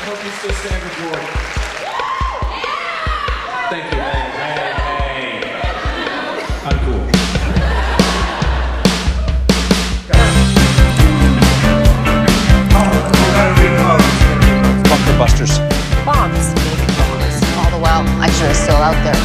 hope you still stand with Jordan. Thank you. Hey. I'm cool. Bunker busters. Bombs. All the while, actually, they're still out there.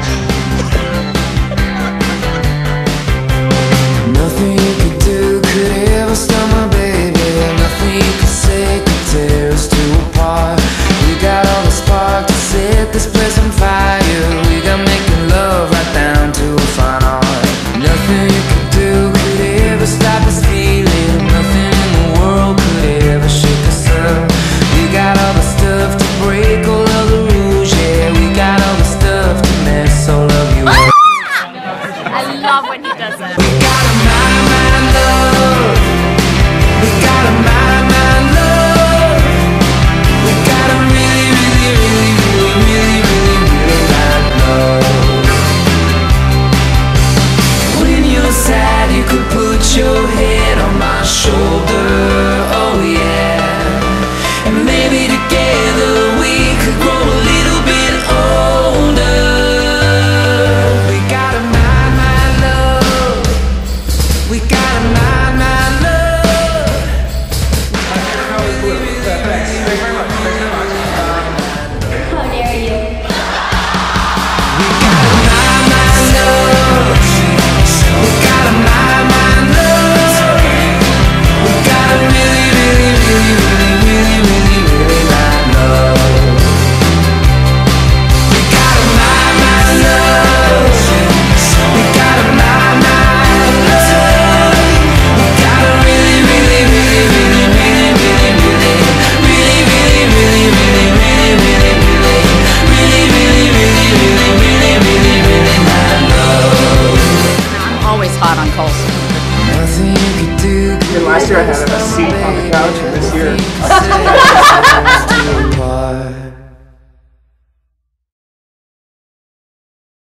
Nothing you could do could ever stop my baby. Nothing you could say could tear us two apart. We got all the spark to set this place on fire. We got making love right down to a fine art. Nothing you could do could ever stop us feeling. Nothing in the world could ever shake us up. We got all the stuff to break all of the rules, yeah. We got all the stuff to mess all of you up. I love when he does that. We got a my love. We got a my love. We got a really bad love. When you're sad, you could put your head on my shoulder. Oh yeah. And maybe together we could grow a little bit older. We got a my love. We got a my love. Thanks very much. How dare you? We got a my love. We got a my love. We got a really bad love. We got a my love. We got a my love. We got a I'm always hot on Colson. Nothing you could do. Last year I had a seat on the couch, and this year